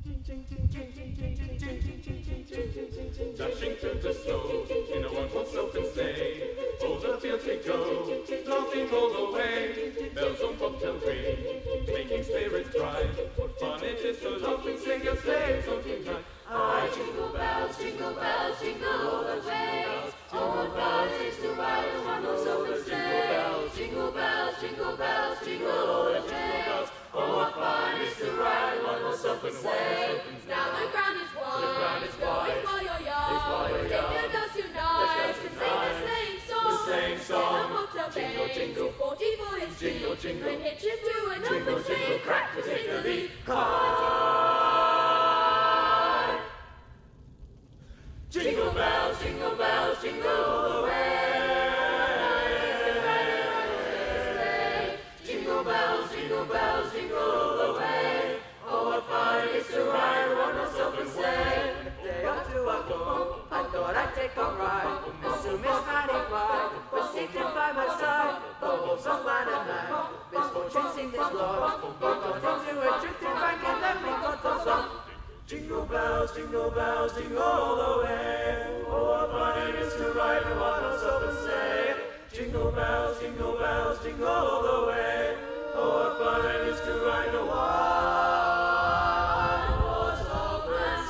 Dashing through the snow in a one-horse open sleigh. Over the fields we go, laughing all the way. Bells on bobtail ring, making spirits bright. What fun it is to laugh and sing a sleigh song tonight. I jingle bells, jingle all the way. Oh, what fun it is to ride a one-horse open sleigh. Jingle bells, jingle all the way. Oh, what fun it is to ride a one-horse open sleigh. Now the ground is wide, it's while you're young. Take your girls tonight and sing the sleighing song. Jingle, jingle, 40 for his Jingle, jingle. And hitch him to an open sleigh. Crack to take the lead. Jingle bells, jingle all the way. Jingle bells, jingle all the way. Oh, what fun it is to ride a one-horse open sleigh. Day or two ago, I thought I'd take a ride. Assume it's mighty wide, but seated by my side. The wolves of land and night, misfortune seemed its loss. We got into a drifting bank and then we got the song. Jingle bells, jingle all the way. Oh, what fun it is to ride a one-horse open sleigh. Jingle bells, jingle all the way. Oh, what fun it is to ride a one-horse open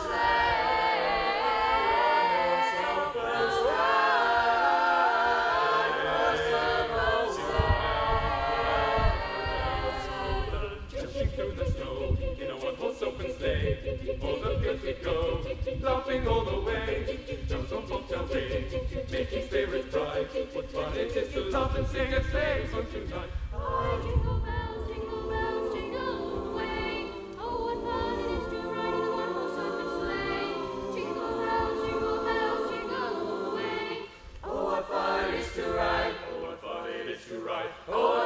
Dashing through the snow in a one-horse open sleigh. Over the fields we go, laughing all the way. Bells on bobtail ring, making spirits bright. What fun it is to laugh and sing a sleigh song tonight. Oh, jingle bells, jingle away. Oh, what fun it is to ride in a one-horse open sleigh. Jingle bells, jingle away. Oh, what fun it is to ride. Oh, what fun it is to ride. Oh,